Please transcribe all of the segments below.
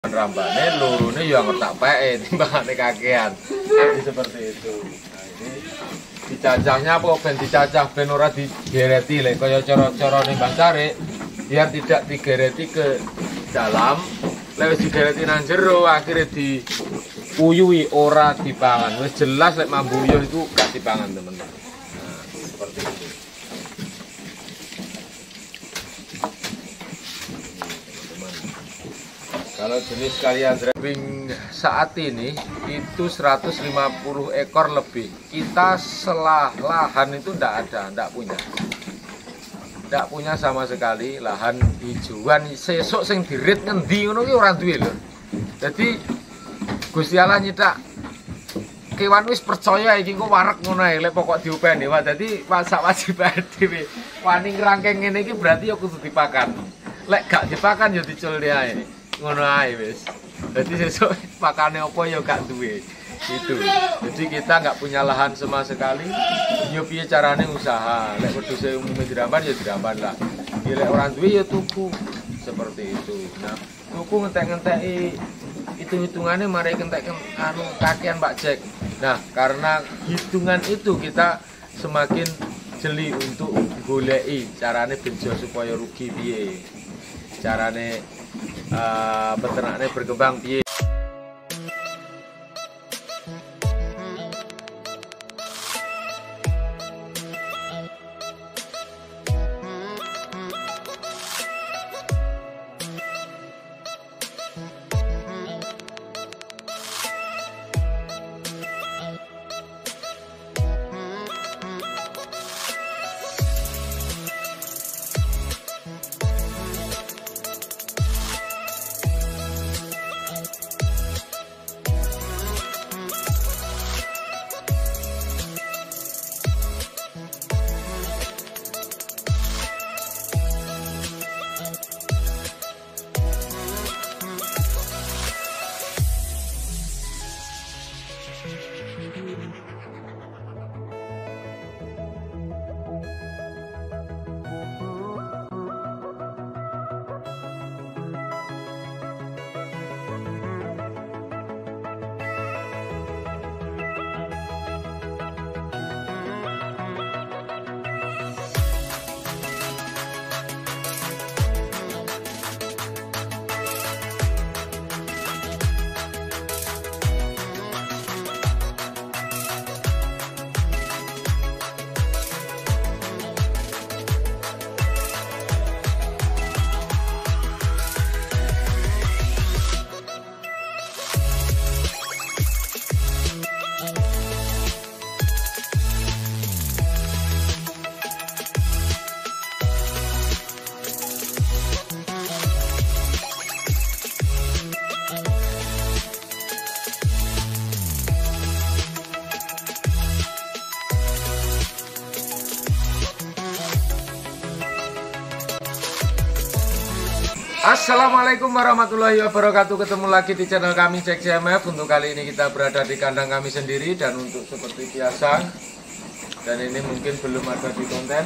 rambane lurune ya ngetak peke timbangane kakean. Jadi seperti itu. Nah, ini dicacahnya apa ben dicacah ben ora digereti lek kaya cara-carane Mbah Carik biar tidak digereti ke dalam. Lek wis digereti nang jero akhirnya diuyui ora dipangan. Wis jelas lek mambuyuh itu gak dipangan, teman-teman. Nah, seperti itu. Kalau jenis kalian driving saat ini itu 150 ekor lebih. Kita lahan itu tidak ada, tidak punya sama sekali lahan hijauan. Sesuk sing dirit ngendi ngono ki ora duwe lho. Jadi Gusti Allah nyetak kewan wis percaya iki kok wareg ngono ae lek pokok diupeni. Wah dadi sak wajibane dhewe wani ngrangkeng ngene iki berarti ya kudu dipakan. Lek gak dipakan ya dicul ae. Ngono ae wis. Jadi sesuk pakane apa ya gak duwe. Itu. Jadi kita nggak punya lahan sama sekali. Yo piye carane usaha. Lek wedhuse umume diramban ya diramban lah. Lek orang duwe ya tuku. Seperti itu. Nah, tuku ngentek-ngenteki hitung-hitungannya mari kentek anu kakean Pak Jack. Nah, karena hitungan itu kita semakin jeli untuk goleki carane benjo supaya rugi piye. Carane peternaknya berkembang piye. Assalamualaikum warahmatullahi wabarakatuh. Ketemu lagi di channel kami Jack CMF. Untuk kali ini kita berada di kandang kami sendiri. Dan untuk seperti biasa, dan ini mungkin belum ada di konten,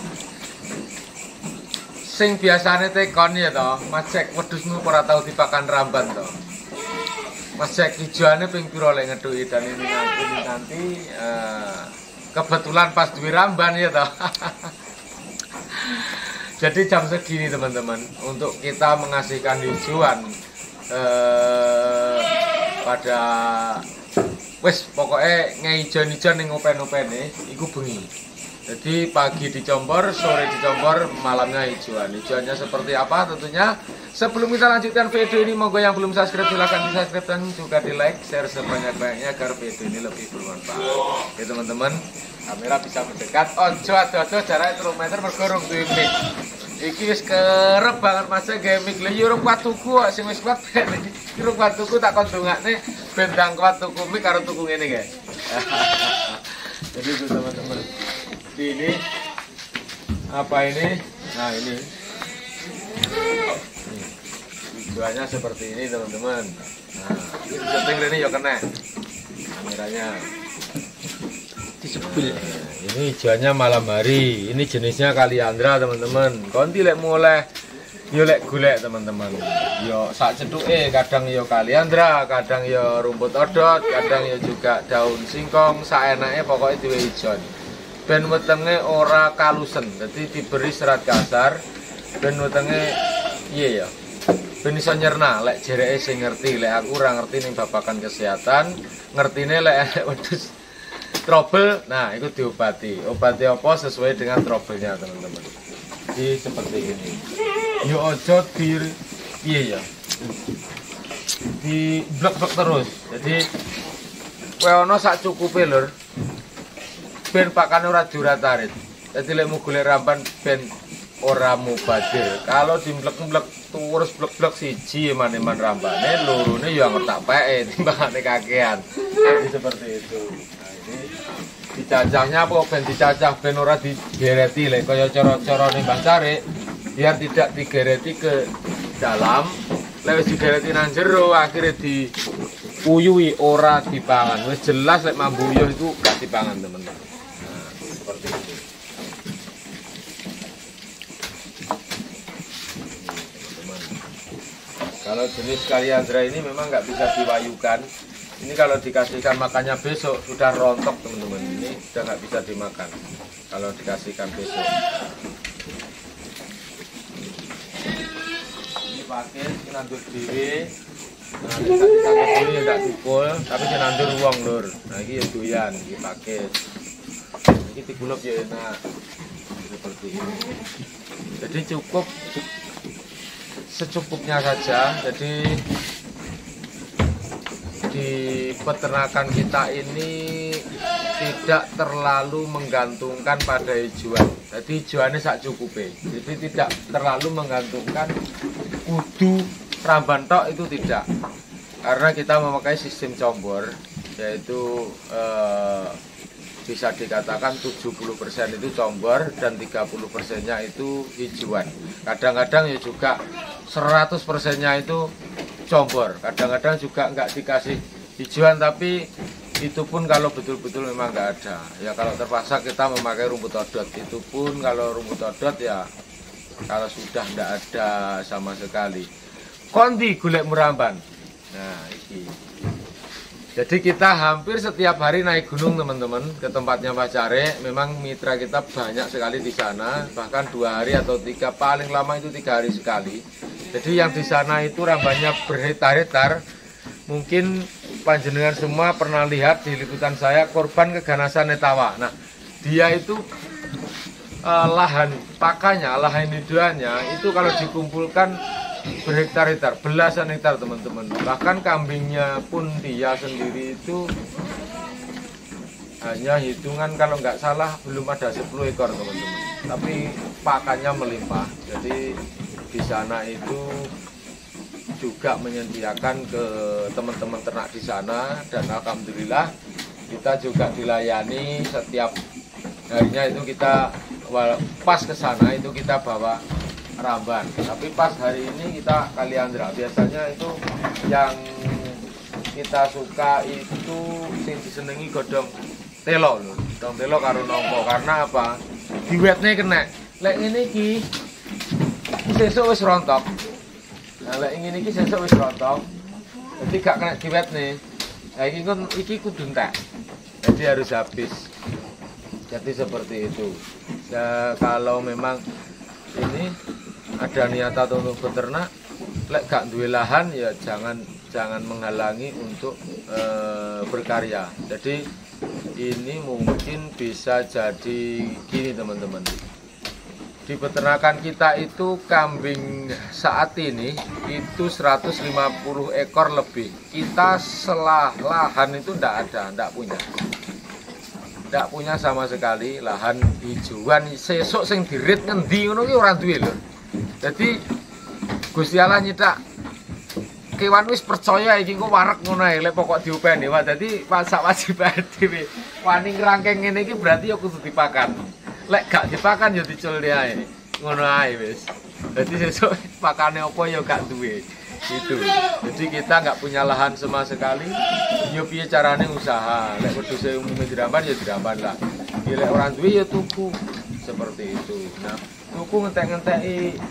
sing biasanya tekon ya toh Mas Jack, wedhusmu ora tau dipakan ramban toh Mas Jack, hijauannya ping piro lek ngedhuki. Dan ini nanti kebetulan pas duwe ramban ya toh. Jadi jam segini teman-teman, untuk kita mengasihkan hijauan pada wes pokoknya ngeijon-ijon ning open-opene iku bengi. Jadi pagi dicompor, sore dicompor, malamnya hijauan. Hijauannya seperti apa tentunya. Sebelum kita lanjutkan video ini, monggo yang belum subscribe silahkan di subscribe dan juga di like, share sebanyak-banyaknya agar video ini lebih bermanfaat. Oke teman-teman, kamera bisa mendekat. Ojo ado-ado jaraknya 3 meter bergorong tuh mic. Iki wis kerep banget Mas gawe mic. Lha yo kuat tuku kok sing wis kuat. Iki kuat tuku tak kon dongakne ben ndang kuat tuku mic karo tuku ngene guys. Jadi itu teman-teman. Ini apa ini? Nah, ini. Tujuannya seperti ini teman-teman. Nah, ini setting ini ya kena kameranya. Ini hijauannya malam hari. Ini jenisnya Kaliandra teman-teman. Konti lek mulai Yo lek golek teman-teman. Yo sak cethuke, kadang yo kaliandra, kadang yo rumput odot, kadang yo juga daun singkong, saenake pokoke diwe ijon. Ben wetenge ora kalusen. Dadi diberi serat kasar ben wetenge iya ya. Ben iso nyerna lek jereke sing ngerti, lek aku ora ngerti ning babagan kesehatan, ngertine lek wedhus trouble, nah itu diobati. Obati apa sesuai dengan trouble-nya, teman-teman. Jadi seperti ini. Yo ojo iya ya. Di blek-blek terus. Jadi kowe ono sak cukupe lur. Ben pakane ora diuratarit. Jadi lek mu golek ramban ben ora mubadir. Kalau dimblek-blek terus blek-blek siji eman-eman rambane, lorone yo anggere tak peke timbangane kakean. Jadi seperti itu. Nah, ini dicacahnya apa ben dicacah ben ora digereti lek kaya cara-carane Mbah Carik, biar tidak digereti ke dalam. Lek wis digereti nang jero akhirnya diuyui ora dipangan. Wis jelas lek mambuyo itu gak dipangan, teman-teman. Nah, seperti itu. Kalau jenis kaliandra ini memang nggak bisa diwayukan. Ini kalau dikasihkan makannya besok sudah rontok, teman-teman. Ini sudah nggak bisa dimakan kalau dikasihkan besok. Ini pakai nandur diri. Nah, diri tidak tukul, tapi nandur uang lur. Nah, ini ya doyan, ini pakai. Ini digulung ya enak. Seperti ini. Jadi cukup secukupnya saja. Jadi di peternakan kita ini tidak terlalu menggantungkan pada hijauan. Jadi hijauannya sak cukupe. Jadi tidak terlalu menggantungkan kudu ramban tok, itu tidak. Karena kita memakai sistem combor, yaitu bisa dikatakan 70% itu combor dan 30%-nya itu hijauan. Kadang-kadang ya juga 100%-nya itu combor, kadang-kadang juga nggak dikasih hijauan, tapi itu pun kalau betul-betul memang nggak ada. Ya kalau terpaksa kita memakai rumput odot, itu pun kalau rumput odot ya kalau sudah nggak ada sama sekali. Kondi golek muramban. Nah, ini. Jadi kita hampir setiap hari naik gunung, teman-teman, ke tempatnya Mbah Carik. Memang mitra kita banyak sekali di sana, bahkan 2 hari atau 3, paling lama itu 3 hari sekali. Jadi yang di sana itu rambannya berhektar-hektar. Mungkin panjenengan semua pernah lihat di liputan saya korban keganasan Netawa. Nah, dia itu lahan pakannya, lahan hiduannya itu kalau dikumpulkan berhektar-hektar, belasan hektar, teman-teman. Bahkan kambingnya pun dia sendiri itu hanya hitungan kalau nggak salah belum ada 10 ekor, teman-teman. Tapi pakannya melimpah. Jadi di sana itu juga menyediakan ke teman-teman ternak di sana, dan alhamdulillah kita juga dilayani setiap harinya. Itu kita pas ke sana itu kita bawa ramban, tapi pas hari ini kita kaliandra. Biasanya itu yang kita suka itu sing disenengi godhong telo lho, godhong telo karo nongko. Karena apa? Diwetne kena. Lek ngene iki sesuk wis rontok. Nah, lek ngene iki sesuk wis rontok. Jadi gak kena diwetne. Nah, iki kudu entek. Jadi harus habis. Jadi seperti itu. Ya, kalau memang ini ada niatan untuk beternak, lek gak duwe lahan ya jangan menghalangi untuk berkarya. Jadi ini mungkin bisa jadi gini, teman-teman. Di peternakan kita itu kambing saat ini itu 150 ekor lebih. Kita lahan itu ndak punya. Ndak punya sama sekali lahan hijauan. Sesuk sing dirit ngendi ngono ki ora duwe lho. Jadi Gusti Allah nyetak kewan wis percaya iki kok wareg ngono ae, lek pokok diopeni. Wah, dadi sak wajiban dhewe. Wani ngrangkeng ngene iki berarti ya kudu dipakan. Lek gak dipakan ya diculne ae. Ngono ae wis. Dadi sesuk pakane apa ya gak duwe. Itu. Jadi kita nggak punya lahan sama sekali. Yo piye carane usaha. Lek wedhuse umume diramban ya diramban lah. Lek orang duwe ya tuku. Seperti itu. Nah, tuku ngentek-ngenteki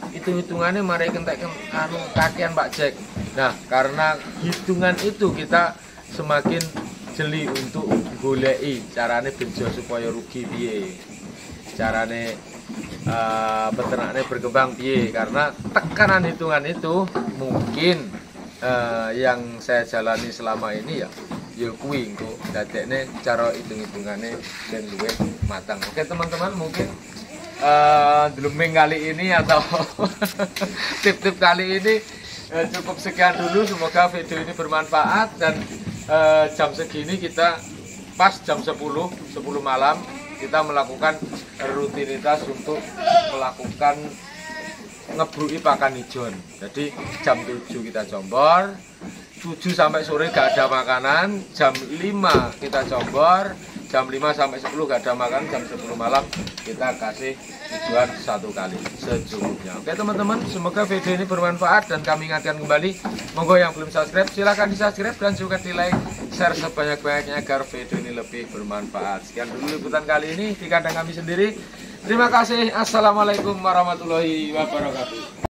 hitung-hitungannya mari kentek anu kakean Pak Jack. Nah, karena hitungan itu kita semakin jeli untuk goleki carane bejo supaya rugi piye. Carane peternaknya berkembang piye, karena tekanan hitungan itu mungkin yang saya jalani selama ini ya kuwi engko dadekne cara hitung-hitungannya dan luwih matang. Oke teman-teman, mungkin dleming kali ini atau tip-tip kali ini cukup sekian dulu. Semoga video ini bermanfaat dan jam segini kita pas jam 10 malam kita melakukan rutinitas untuk melakukan ngebrui pakan ijon. Jadi jam 7 kita combor, 7 sampai sore gak ada makanan, jam 5 kita combor, jam 5 sampai 10 gak ada makanan, jam 10 malam kita kasih ijon 1 kali secukupnya. Oke teman-teman, semoga video ini bermanfaat dan kami ingatkan kembali, monggo yang belum subscribe silahkan di subscribe dan juga di like, share sebanyak-banyaknya agar video ini lebih bermanfaat. Sekian dulu liputan kali ini di kandang kami sendiri. Terima kasih. Assalamualaikum warahmatullahi wabarakatuh.